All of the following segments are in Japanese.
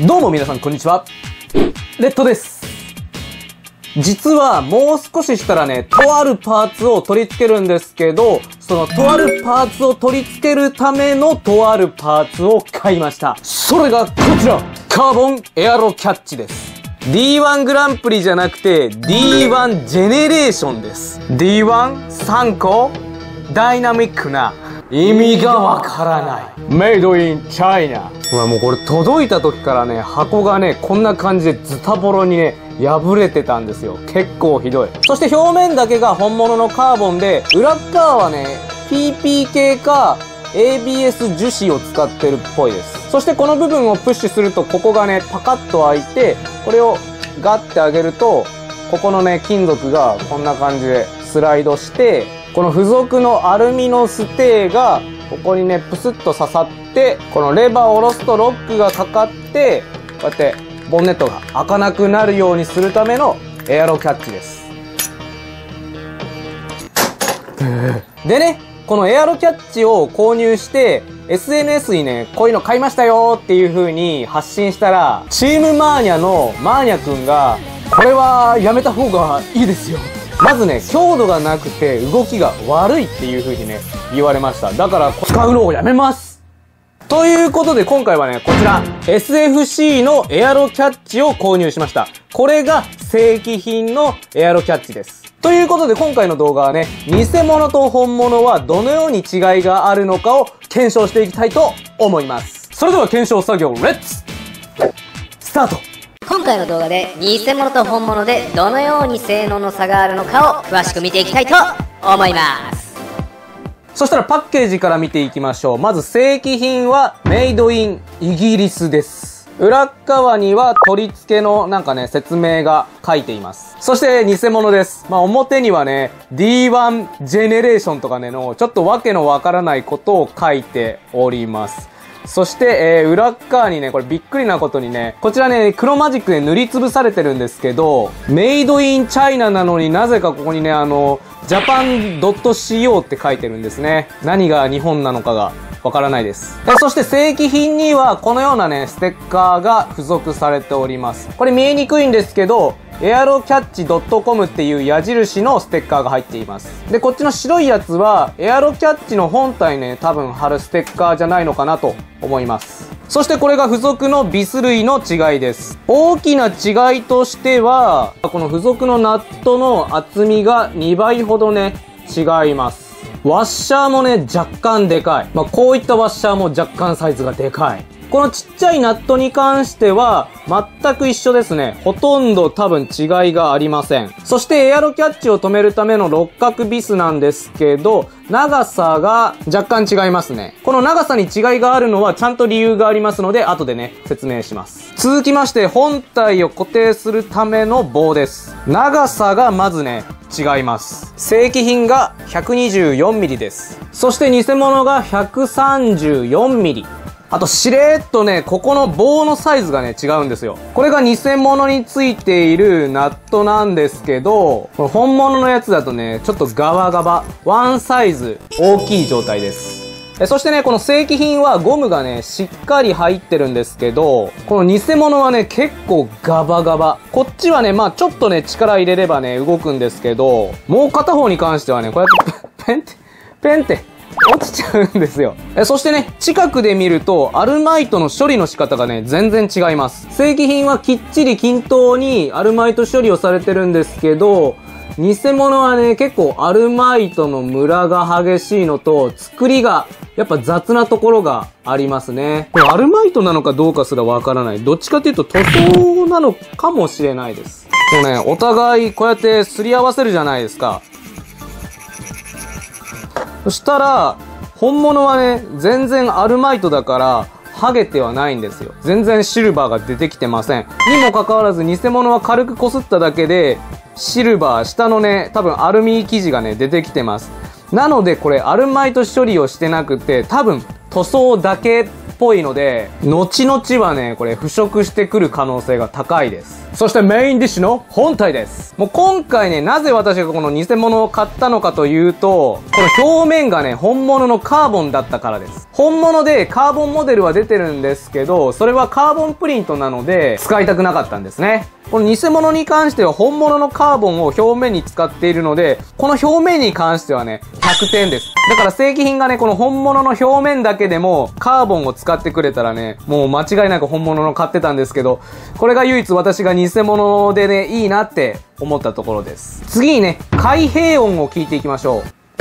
どうも皆さんこんにちは。レッドです。実はもう少ししたらね、とあるパーツを取り付けるんですけど、そのとあるパーツを取り付けるためのとあるパーツを買いました。それがこちら、カーボンエアロキャッチです。D1 グランプリじゃなくて D1 ジェネレーションです。D1、3個ダイナミックな意味がわからないメイドインチャイナ。もうこれ届いた時からね、箱がねこんな感じでズタボロにね破れてたんですよ。結構ひどい。そして表面だけが本物のカーボンで、裏側はね PP 系か ABS 樹脂を使ってるっぽいです。そしてこの部分をプッシュすると、ここがねパカッと開いて、これをガッて上げると、ここのね金属がこんな感じでスライドして、この付属のアルミのステーがここにねプスッと刺さって、このレバーを下ろすとロックがかかって、こうやってボンネットが開かなくなるようにするためのエアロキャッチです。でね、このエアロキャッチを購入して SNS にね、こういうの買いましたよっていう風に発信したら、チームマーニャのマーニャくんが、これはやめた方がいいですよ。まずね、強度がなくて動きが悪いっていう風にね、言われました。だから使うのをやめます。ということで今回はね、こちら SFC のエアロキャッチを購入しました。これが正規品のエアロキャッチです。ということで今回の動画はね、偽物と本物はどのように違いがあるのかを検証していきたいと思います。それでは検証作業レッツスタート。 今回の動画で偽物と本物でどのように性能の差があるのかを詳しく見ていきたいと思います。 そしたらパッケージから見ていきましょう。まず正規品はメイドインイギリスです。裏側には取り付けのなんかね説明が書いています。そして偽物です。表にはね D1 ジェネレーションとかねのちょっとわけのわからないことを書いております。そして、裏側にね、これびっくりなことにね、こちらね、黒マジックで塗りつぶされてるんですけど、メイドインチャイナなのになぜかここにね、japan.co って書いてるんですね。何が日本なのかがわからないです。そして正規品にはこのようなね、ステッカーが付属されております。これ見えにくいんですけど、エアロキャッチ .com っていう矢印のステッカーが入っています。で、こっちの白いやつは、エアロキャッチの本体ね、多分貼るステッカーじゃないのかなと思います。そしてこれが付属のビス類の違いです。大きな違いとしては、この付属のナットの厚みが2倍ほどね、違います。ワッシャーもね、若干でかい。こういったワッシャーも若干サイズがでかい。このちっちゃいナットに関しては全く一緒ですね。ほとんど多分違いがありません。そしてエアロキャッチを止めるための六角ビスなんですけど、長さが若干違いますね。この長さに違いがあるのはちゃんと理由がありますので、後でね、説明します。続きまして本体を固定するための棒です。長さがまずね、違います。正規品が 124mm です。そして偽物が 134mm。あとしれーっとね、ここの棒のサイズがね、違うんですよ。これが偽物についているナットなんですけど、これ本物のやつだとね、ちょっとガバガバ、ワンサイズ大きい状態です。そしてね、この正規品はゴムがね、しっかり入ってるんですけど、この偽物はね、結構ガバガバ。こっちはね、ちょっとね、力入れればね、動くんですけど、もう片方に関してはね、こうやってペンって落ちちゃうんですよ。そしてね、近くで見ると、アルマイトの処理の仕方がね、全然違います。正規品はきっちり均等にアルマイト処理をされてるんですけど、偽物はね、結構アルマイトのムラが激しいのと、作りがやっぱ雑なところがありますね。これアルマイトなのかどうかすらわからない。どっちかっていうと塗装なのかもしれないです。もうね、お互いこうやって擦り合わせるじゃないですか。そしたら、本物はね、全然アルマイトだから、剥げてはないんですよ。全然シルバーが出てきてません。にもかかわらず、偽物は軽く擦っただけで、シルバー、下のね、多分アルミ生地がね、出てきてます。なので、これ、アルマイト処理をしてなくて、多分、塗装だけぽいので、後々はね、これ腐食してくる可能性が高いです。そしてメインディッシュの本体です。もう今回ね、なぜ私がこの偽物を買ったのかというと、この表面がね、本物のカーボンだったからです。本物でカーボンモデルは出てるんですけど、それはカーボンプリントなので、使いたくなかったんですね。この偽物に関しては本物のカーボンを表面に使っているので、この表面に関してはね、100点です。だから正規品がね、この本物の表面だけでもカーボンを使ってくれたらね、もう間違いなく本物の買ってたんですけど、これが唯一私が偽物でね、いいなって思ったところです。次にね、開閉音を聞いていきましょう。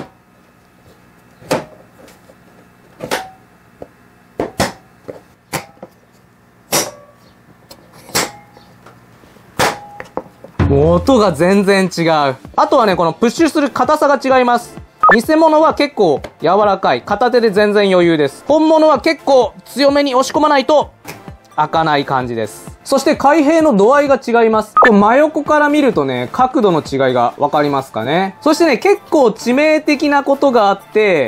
もう音が全然違う。あとはね、このプッシュする硬さが違います。偽物は結構柔らかい。片手で全然余裕です。本物は結構強めに押し込まないと開かない感じです。そして開閉の度合いが違います。これ真横から見るとね、角度の違いがわかりますかね。そしてね、結構致命的なことがあって、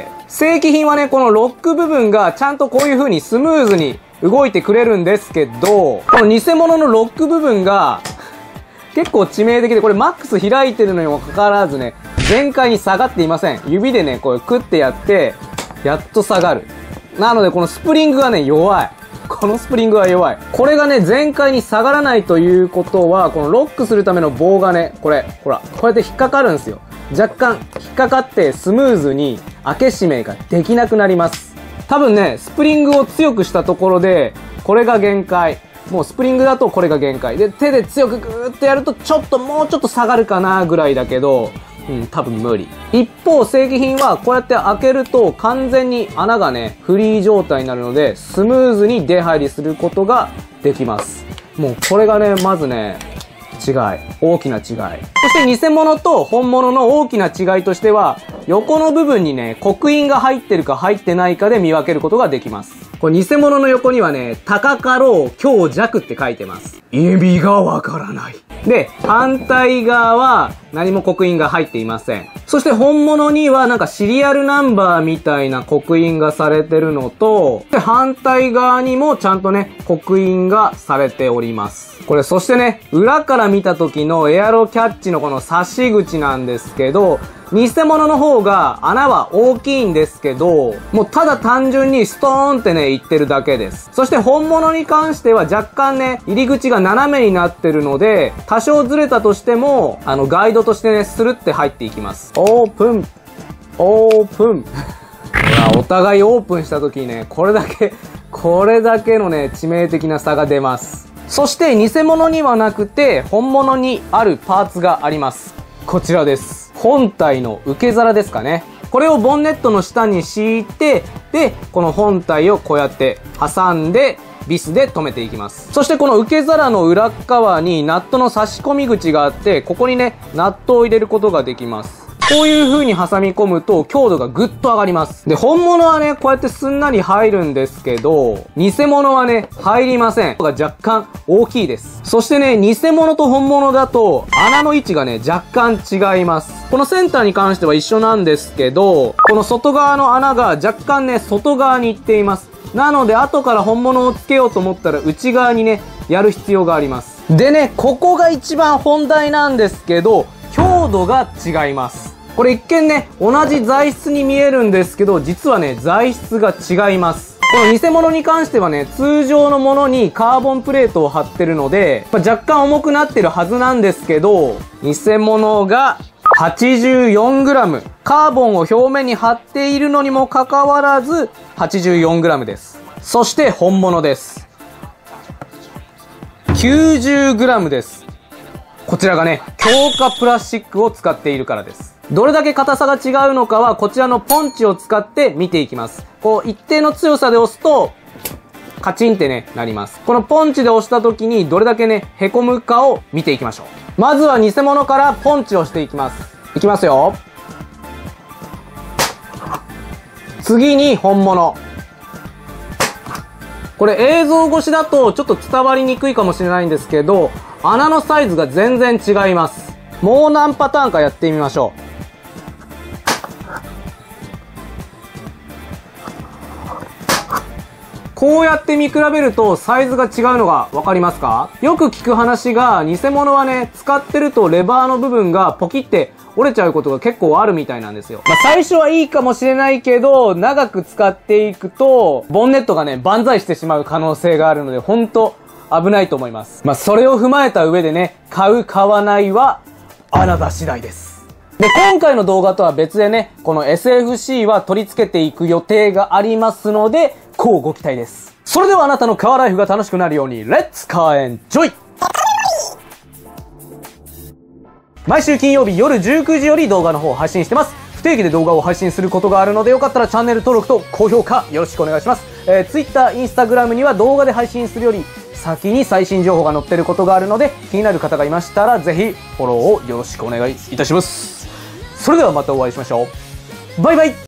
正規品はね、このロック部分がちゃんとこういう風にスムーズに動いてくれるんですけど、この偽物のロック部分が結構致命的で、これマックス開いてるのにもかかわらずね、全開に下がっていません。指でね、こうクッてやって、やっと下がる。なのでこのスプリングがね、弱い。このスプリングは弱い。これがね、全開に下がらないということは、このロックするための棒がね、これ、ほら、こうやって引っかかるんですよ。若干引っかかってスムーズに開け閉めができなくなります。多分ね、スプリングを強くしたところで、これが限界。もうスプリングだとこれが限界。で、手で強くグーってやるともうちょっと下がるかなぐらいだけど、多分無理。一方、正規品はこうやって開けると完全に穴がね、フリー状態になるので、スムーズに出入りすることができます。もうこれがね、まずね、大きな違い。そして偽物と本物の大きな違いとしては、横の部分にね、刻印が入ってるか入ってないかで見分けることができます。これ偽物の横にはね、高かろう強弱って書いてます。意味がわからない。で、反対側は何も刻印が入っていません。そして本物にはなんかシリアルナンバーみたいな刻印がされてるのと、で反対側にもちゃんとね、刻印がされております。これそしてね、裏から見た時のエアロキャッチのこの差し口なんですけど、偽物の方が穴は大きいんですけど、もうただ単純にストーンってね、いってるだけです。そして本物に関しては若干ね、入り口が斜めになってるので、多少ずれたとしても、ガイドとしてね、スルって入っていきます。オープン。オープン。お互いオープンした時にね、これだけのね、致命的な差が出ます。そして偽物にはなくて、本物にあるパーツがあります。こちらです。本体の受け皿ですかね。これをボンネットの下に敷いて、で、この本体をこうやって挟んで、ビスで留めていきます。そしてこの受け皿の裏側にナットの差し込み口があって、ここにね、ナットを入れることができます。こういう風に挟み込むと強度がぐっと上がります。で、本物はね、こうやってすんなり入るんですけど、偽物はね、入りません。が若干大きいです。そしてね、偽物と本物だと穴の位置がね、若干違います。このセンターに関しては一緒なんですけど、この外側の穴が若干ね、外側に行っています。なので、後から本物をつけようと思ったら内側にね、やる必要があります。でね、ここが一番本題なんですけど、強度が違います。これ一見ね、同じ材質に見えるんですけど、実はね、材質が違います。この偽物に関してはね、通常のものにカーボンプレートを貼ってるので、若干重くなってるはずなんですけど、偽物が 84g。カーボンを表面に貼っているのにもかかわらず、84g です。そして本物です。90g です。こちらがね、強化プラスチックを使っているからです。どれだけ硬さが違うのかは、こちらのポンチを使って見ていきます。こう、一定の強さで押すと、カチンってね、なります。このポンチで押した時に、どれだけね、凹むかを見ていきましょう。まずは偽物からポンチをしていきます。いきますよ。次に本物。これ映像越しだとちょっと伝わりにくいかもしれないんですけど、穴のサイズが全然違います。もう何パターンかやってみましょう。 こうやって見比べるとサイズが違うのがわかりますか？よく聞く話が、偽物はね、使ってるとレバーの部分がポキって折れちゃうことが結構あるみたいなんですよ。最初はいいかもしれないけど、長く使っていくと、ボンネットがね、万歳してしまう可能性があるので、ほんと危ないと思います。それを踏まえた上でね、買う買わないは、あなた次第です。で、今回の動画とは別でね、この SFC は取り付けていく予定がありますので、こうご期待です。それではあなたのカーライフが楽しくなるように、レッツカーエンジョイ！毎週金曜日夜19時より動画の方を配信してます。不定期で動画を配信することがあるので、よかったらチャンネル登録と高評価よろしくお願いします。Twitter、Instagram には動画で配信するより先に最新情報が載ってることがあるので、気になる方がいましたらぜひフォローをよろしくお願いいたします。それではまたお会いしましょう。バイバイ。